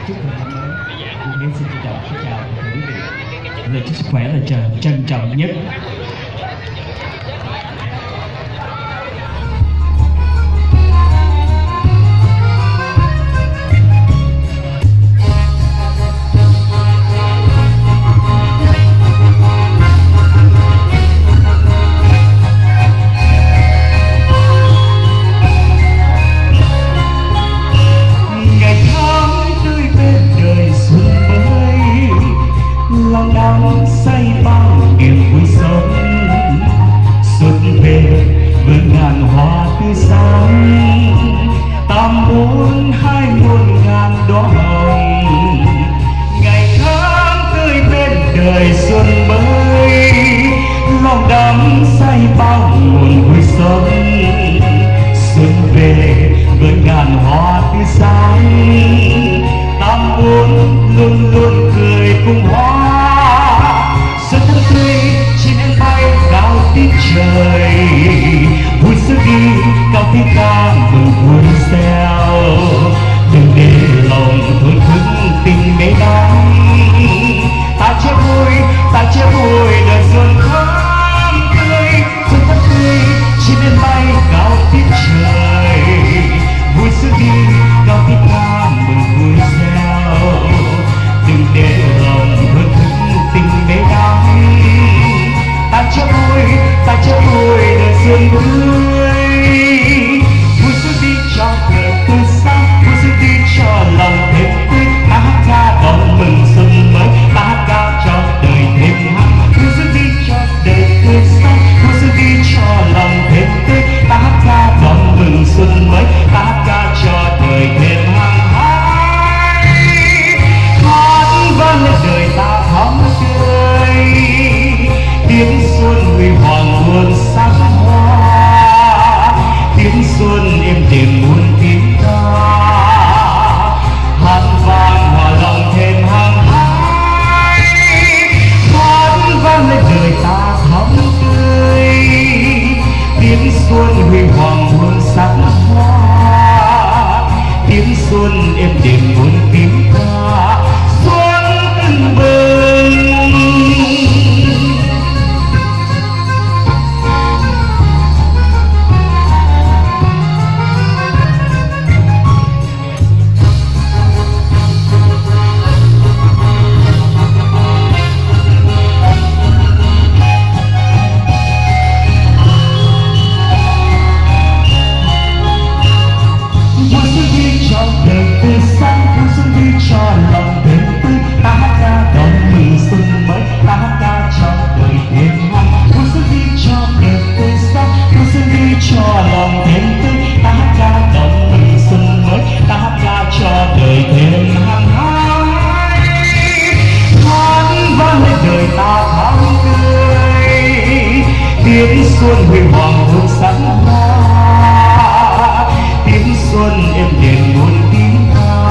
chúc mừng năm mới. Tôi Hiếu xin trân trọng kính chào quý vị. Lời chúc sức khỏe là trân trọng nhất. Say bao niềm vui sống xuân về với ngàn hoa tươi sáng, tam bốn hai muôn ngàn đóa hồng. Ngày tháng tươi bên đời xuân mới, lòng đắm say bao nguồn vui sống. Xuân về với ngàn hoa tươi sáng, tam bốn luôn luôn cười cùng hoa. Xuân thật tươi chim em bay cao tít trời, vui xuân đi cao tiếng ca mừng vui reo. Đừng để lòng thôi thức tình mê đắm, ta che vui đời xuân thắm tươi. Xuân thật tươi chim em bay cao tít trời, vui xuân đi cao tiếng ca mừng vui reo. Đừng để lòng thôi thức tình mê đắm, ta che vui đời xuân tươi. Vui xuân đi cho đời tươi sáng, vui xuân đi cho lòng thêm tươi. Ta hát ca đón mừng xuân mới, ta hát ca cho đời thêm hăng. Vui xuân đi cho đời tươi sáng, vui xuân đi cho lòng thêm tươi. Ta hát ca đón mừng xuân mới, ta hát ca cho đời thêm hăng hái. Hát vang lên đời ta thắm tươi, tiếng xuân huy hoàng muôn sắc hoa. Tiếng xuân êm đềm muôn tiếng ca, hát vang hòa lòng thêm hăng hái. Hát vang lên đời ta thắm tươi, tiếng xuân huy hoàng muôn sắc hoa. Tiếng xuân êm đềm muôn tiếng ca, xuân tưng bừng. Tiếng xuân huy hoàng muôn sắc hoa, tiếng xuân êm đềm muôn tiếng ca.